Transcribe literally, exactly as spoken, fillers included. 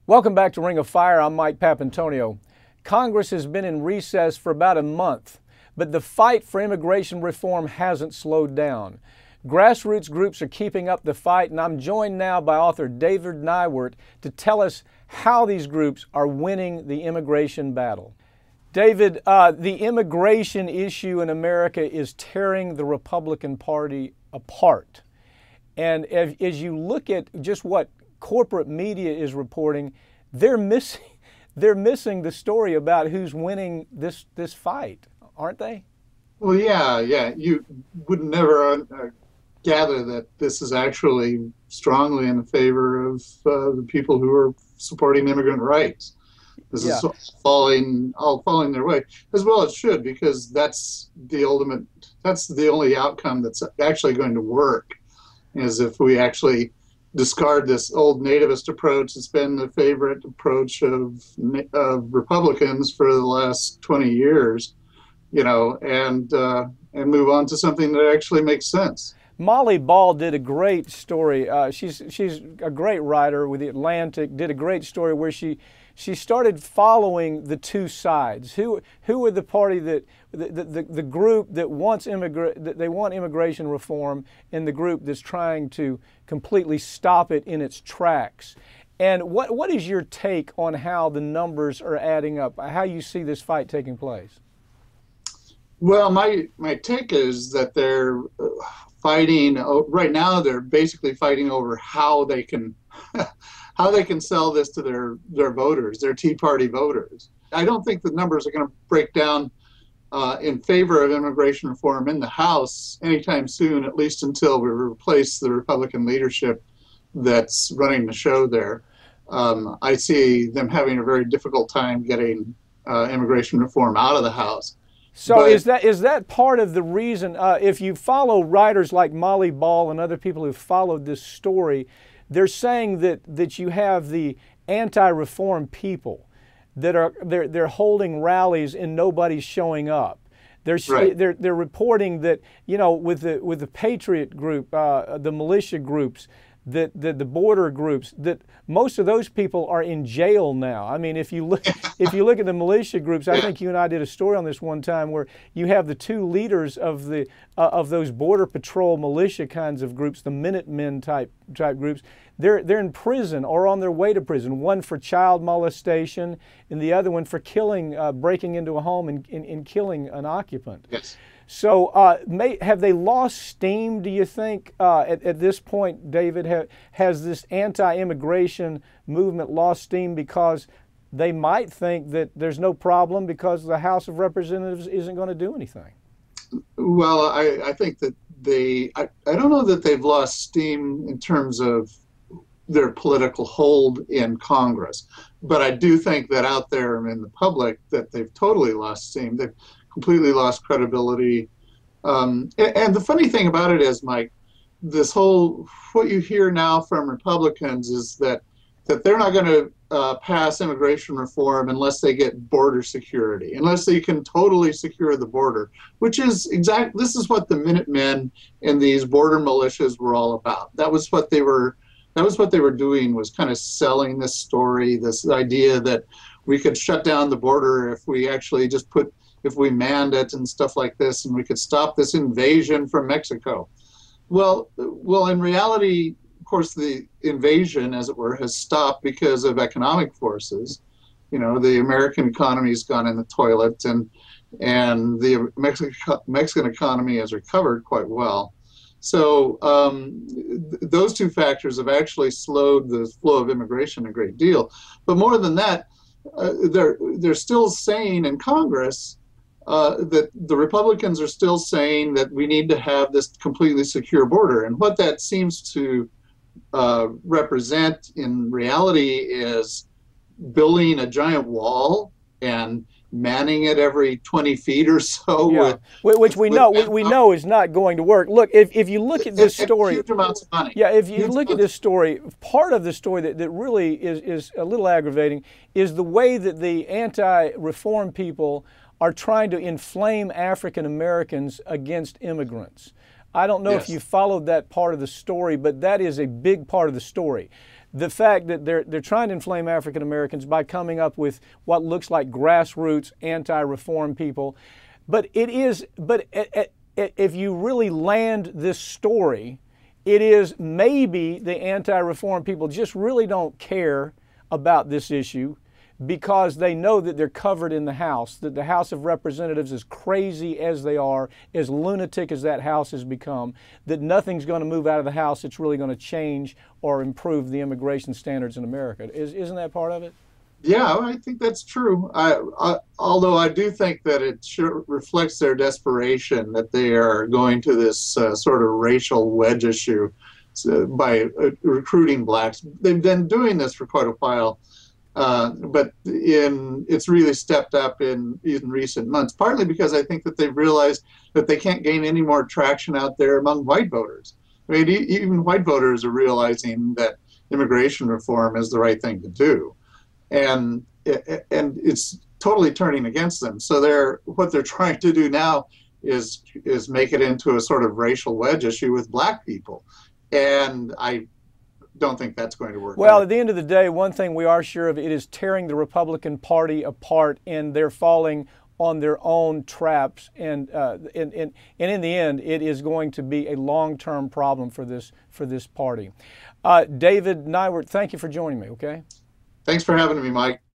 Welcome back to Ring of Fire. I'm Mike Papantonio. Congress has been in recess for about a month, but the fight for immigration reform hasn't slowed down. Grassroots groups are keeping up the fight, and I'm joined now by author David Neiwert to tell us how these groups are winning the immigration battle. David, uh, the immigration issue in America is tearing the Republican Party apart. And as, as you look at just what corporate media is reporting, they're missing, they're missing the story about who's winning this, this fight, aren't they? Well, yeah, yeah. You would never uh, gather that this is actually strongly in favor of uh, the people who are supporting immigrant rights. This yeah. is falling, all falling their way, as well it should, because that's the ultimate, that's the only outcome that's actually going to work, is if we actually discard this old nativist approach that's been the favorite approach of, of Republicans for the last twenty years, you know, and uh, and move on to something that actually makes sense. Molly Ball did a great story. Uh, she's she's a great writer with The Atlantic. Did a great story where she she started following the two sides. Who who are the party that the the, the group that wants immigra that they want immigration reform, and the group that's trying to completely stop it in its tracks. And what what is your take on how the numbers are adding up? How you see this fight taking place? Well, my my take is that they're fighting right now. They're basically fighting over how they can how they can sell this to their their voters, their Tea Party voters. I don't think the numbers are going to break down uh, in favor of immigration reform in the House anytime soon, at least until we replace the Republican leadership that's running the show there. Um, I see them having a very difficult time getting uh, immigration reform out of the House. So but, is that is that part of the reason, uh, if you follow writers like Molly Ball and other people who followed this story, they're saying that, that you have the anti-reform people that are they're, they're holding rallies and nobody's showing up. They're, right. they're, they're reporting that, you know, with the, with the Patriot group, uh, the militia groups, that the, the border groups, that most of those people are in jail now. I mean, if you look, if you look at the militia groups, I think you and I did a story on this one time where you have the two leaders of the uh, of those border patrol militia kinds of groups, the Minutemen type type groups. They're they're in prison or on their way to prison. One for child molestation, and the other one for killing, uh, breaking into a home and, and, and killing an occupant. Yes. So uh, may, have they lost steam, do you think, uh, at, at this point, David? Ha, has this anti-immigration movement lost steam because they might think that there's no problem because the House of Representatives isn't going to do anything? Well, I, I think that they, I, I don't know that they've lost steam in terms of their political hold in Congress, but I do think that out there in the public that they've totally lost steam. They've completely lost credibility. Um, and, and the funny thing about it is, Mike, this whole, what you hear now from Republicans is that, that they're not going to uh, pass immigration reform unless they get border security, unless they can totally secure the border, which is exact. This is what the Minutemen and these border militias were all about. That was what they were, that was what they were doing, was kind of selling this story, this idea that we could shut down the border if we actually just put if we manned it and stuff like this, and we could stop this invasion from Mexico. Well, well, in reality, of course, the invasion, as it were, has stopped because of economic forces. You know, the American economy has gone in the toilet, and and the Mexican Mexican economy has recovered quite well. So um, th those two factors have actually slowed the flow of immigration a great deal. But more than that, uh, they're they're still saying in Congress Uh, that the Republicans are still saying that we need to have this completely secure border. And what that seems to uh, represent in reality is building a giant wall and manning it every twenty feet or so. Yeah. With, Which we know we, we know is not going to work. Look, if, if you look at this story, huge amounts of money. Yeah, if you huge look at this story, part of the story that, that really is, is a little aggravating is the way that the anti-reform people are trying to inflame African Americans against immigrants. I don't know Yes. if you followed that part of the story, but that is a big part of the story. the fact that they're they're trying to inflame African Americans by coming up with what looks like grassroots anti-reform people. But it is, but if you really land this story, it is maybe the anti-reform people just really don't care about this issue because they know that they're covered in the House, that the House of Representatives, as crazy as they are, as lunatic as that House has become, that nothing's going to move out of the House that's really going to change or improve the immigration standards in America. Is, isn't that part of it? Yeah, I think that's true. I, I, although I do think that it sure reflects their desperation that they are going to this uh, sort of racial wedge issue uh, by uh, recruiting blacks. They've been doing this for quite a while, uh, but in it's really stepped up in, in recent months, partly because I think that they've realized that they can't gain any more traction out there among white voters. I mean, e- even white voters are realizing that immigration reform is the right thing to do. And and it's totally turning against them. So they're what they're trying to do now is is make it into a sort of racial wedge issue with black people, and I don't think that's going to work. Well, out. At the end of the day, one thing we are sure of, it is tearing the Republican Party apart, and they're falling on their own traps. And uh, and, and and in the end, it is going to be a long-term problem for this for this party. Uh, David Neiwert, thank you for joining me. Okay. Thanks for having me, Mike.